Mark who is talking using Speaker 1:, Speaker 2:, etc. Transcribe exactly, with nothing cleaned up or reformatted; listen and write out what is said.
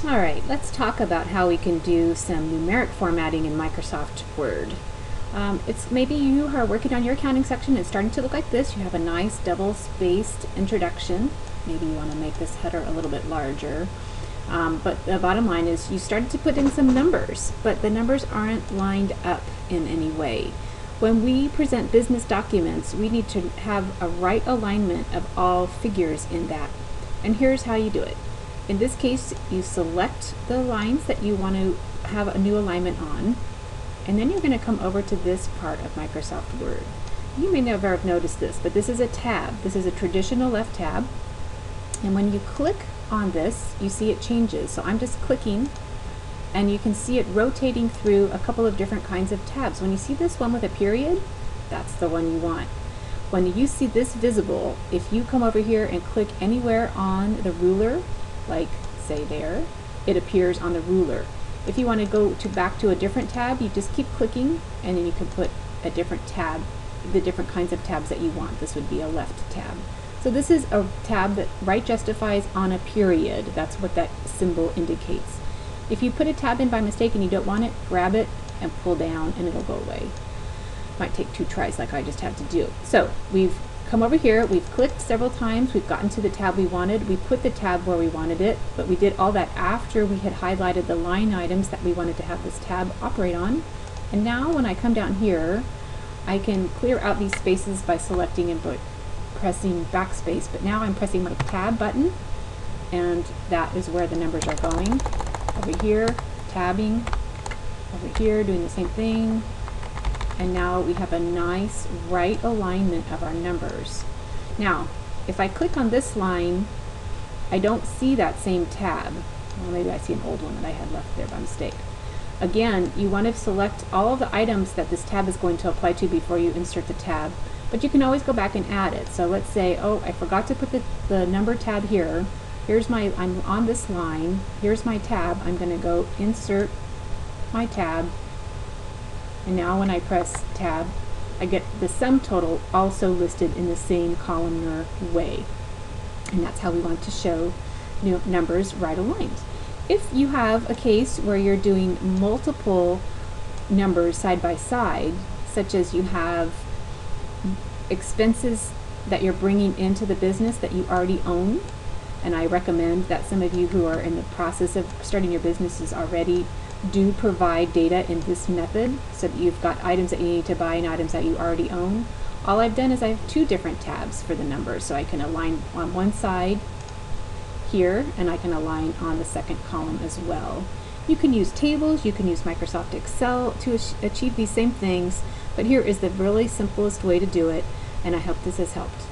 Speaker 1: All right, let's talk about how we can do some numeric formatting in Microsoft Word. Um, it's maybe you are working on your accounting section. It's starting to look like this. You have a nice double-spaced introduction. Maybe you want to make this header a little bit larger. Um, but the bottom line is you started to put in some numbers, but the numbers aren't lined up in any way. When we present business documents, we need to have a right alignment of all figures in that. And here's how you do it. In this case, you select the lines that you want to have a new alignment on, and then you're going to come over to this part of Microsoft Word. You may never have noticed this, but this is a tab. This is a traditional left tab, and when you click on this, you see it changes. So I'm just clicking, and you can see it rotating through a couple of different kinds of tabs. When you see this one with a period, that's the one you want. When you see this visible, if you come over here and click anywhere on the ruler, like say there, it appears on the ruler. If you want to go to back to a different tab, you just keep clicking, and then you can put a different tab, the different kinds of tabs that you want. This would be a left tab. So this is a tab that right justifies on a period. That's what that symbol indicates. If you put a tab in by mistake and you don't want it, grab it and pull down and it'll go away. Might take two tries like I just had to do. So we've come over here, we've clicked several times, we've gotten to the tab we wanted, we put the tab where we wanted it, but we did all that after we had highlighted the line items that we wanted to have this tab operate on. And now when I come down here, I can clear out these spaces by selecting and pressing backspace, but now I'm pressing my tab button, and that is where the numbers are going. Over here, tabbing, over here, doing the same thing. And now we have a nice right alignment of our numbers. Now, if I click on this line, I don't see that same tab. Well, maybe I see an old one that I had left there by mistake. Again, you want to select all of the items that this tab is going to apply to before you insert the tab, but you can always go back and add it. So let's say, oh, I forgot to put the, the number tab here. Here's my, I'm on this line. Here's my tab. I'm going to go insert my tab. And now when I press tab, I get the sum total also listed in the same columnar way. And that's how we want to show new numbers right aligned. If you have a case where you're doing multiple numbers side by side, such as you have expenses that you're bringing into the business that you already own, and I recommend that some of you who are in the process of starting your businesses already do provide data in this method so that you've got items that you need to buy and items that you already own. All I've done is I have two different tabs for the numbers, so I can align on one side here and I can align on the second column as well. You can use tables, you can use Microsoft Excel to achieve these same things, but here is the really simplest way to do it, and I hope this has helped.